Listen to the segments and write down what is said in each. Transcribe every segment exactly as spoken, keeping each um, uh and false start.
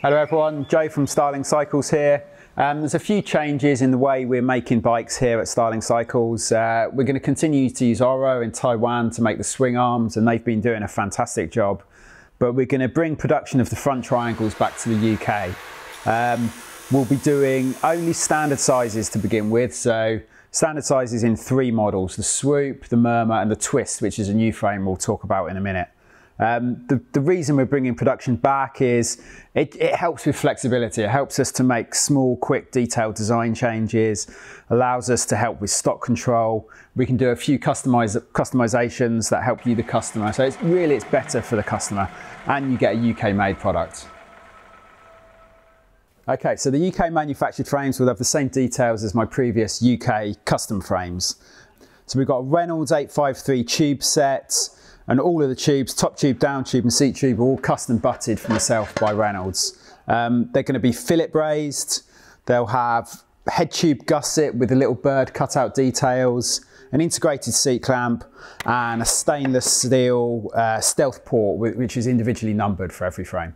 Hello everyone, Joe from Starling Cycles here. Um, there's a few changes in the way we're making bikes here at Starling Cycles. Uh, we're going to continue to use Oro in Taiwan to make the swing arms, and they've been doing a fantastic job. But we're going to bring production of the front triangles back to the U K. Um, we'll be doing only standard sizes to begin with, so standard sizes in three models: the Swoop, the Murmur and the Twist, which is a new frame we'll talk about in a minute. Um, the, the reason we're bringing production back is it, it helps with flexibility. It helps us to make small, quick, detailed design changes, allows us to help with stock control. We can do a few customize, customizations that help you, the customer. So it's really, it's better for the customer, and you get a U K made product. Okay, so the U K manufactured frames will have the same details as my previous U K custom frames. So we've got a Reynolds eight five three tube set, and all of the tubes, top tube, down tube and seat tube, are all custom butted for myself by Reynolds. Um, they're going to be fillet brazed. They'll have head tube gusset with a little bird cutout details, an integrated seat clamp and a stainless steel uh, stealth port, which is individually numbered for every frame.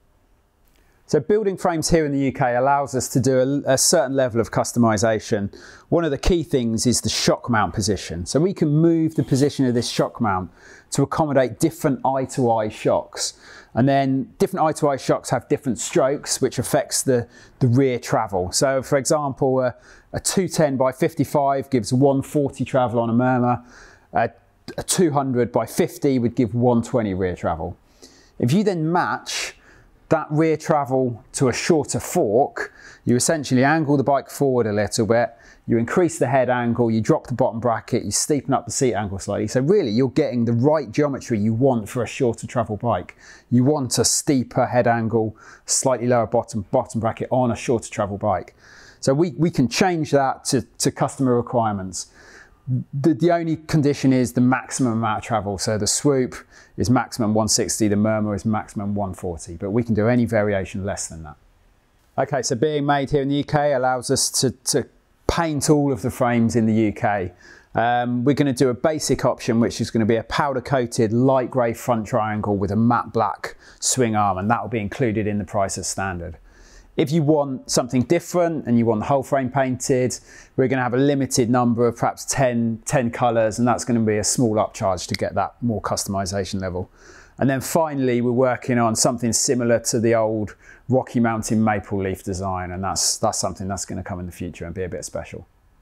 So building frames here in the U K allows us to do a, a certain level of customization. One of the key things is the shock mount position. So we can move the position of this shock mount to accommodate different eye-to-eye shocks. And then different eye-to-eye shocks have different strokes, which affects the, the rear travel. So for example, a, a two ten by fifty-five gives one forty travel on a Murmur. A, a two hundred by fifty would give one twenty rear travel. If you then match that rear travel to a shorter fork, you essentially angle the bike forward a little bit, you increase the head angle, you drop the bottom bracket, you steepen up the seat angle slightly. So really you're getting the right geometry you want for a shorter travel bike. You want a steeper head angle, slightly lower bottom, bottom bracket on a shorter travel bike. So we, we can change that to, to customer requirements. The, the only condition is the maximum amount of travel. So the Swoop is maximum one sixty, the Murmur is maximum one forty, but we can do any variation less than that. Okay, so being made here in the U K allows us to, to paint all of the frames in the U K. Um, we're going to do a basic option, which is going to be a powder coated light grey front triangle with a matte black swing arm, and that will be included in the price as standard. If you want something different and you want the whole frame painted, we're going to have a limited number of perhaps ten, ten colours, and that's going to be a small upcharge to get that more customisation level. And then finally, we're working on something similar to the old Rocky Mountain maple leaf design, and that's, that's something that's going to come in the future and be a bit special.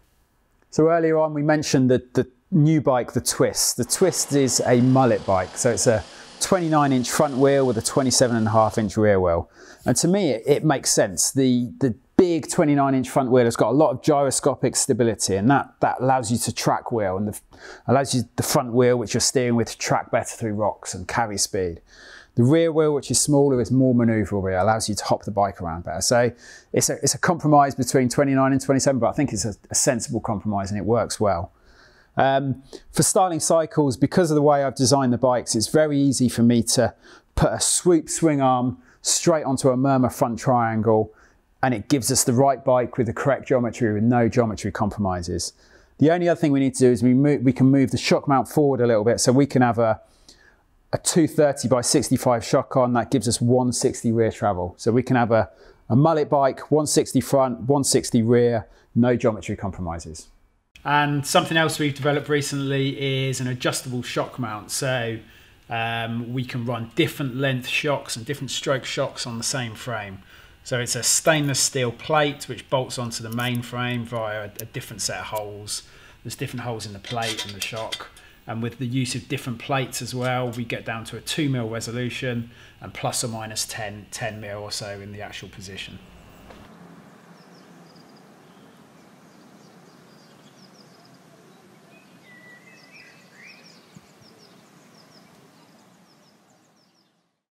So earlier on, we mentioned that the new bike, the Twist. The Twist is a mullet bike, so it's a twenty-nine inch front wheel with a twenty-seven and a half inch rear wheel. And to me, it, it makes sense. The, the big twenty-nine inch front wheel has got a lot of gyroscopic stability, and that, that allows you to track wheel, and the, allows you the front wheel, which you're steering with, to track better through rocks and carry speed. The rear wheel, which is smaller, is more manoeuvrable. It allows you to hop the bike around better. So it's a, it's a compromise between twenty-nine and twenty-seven, but I think it's a, a sensible compromise and it works well. Um, for Starling Cycles, because of the way I've designed the bikes, it's very easy for me to put a Swoop swing arm straight onto a Murmur front triangle, and it gives us the right bike with the correct geometry with no geometry compromises. The only other thing we need to do is we, move, we can move the shock mount forward a little bit, so we can have a, a two thirty by sixty-five shock on. That gives us one sixty rear travel. So we can have a, a mullet bike, one sixty front, one sixty rear, no geometry compromises. And something else we've developed recently is an adjustable shock mount. So um, we can run different length shocks and different stroke shocks on the same frame. So it's a stainless steel plate which bolts onto the main frame via a, a different set of holes. There's different holes in the plate and the shock. And with the use of different plates as well, we get down to a two mil resolution and plus or minus ten, ten mil or so in the actual position.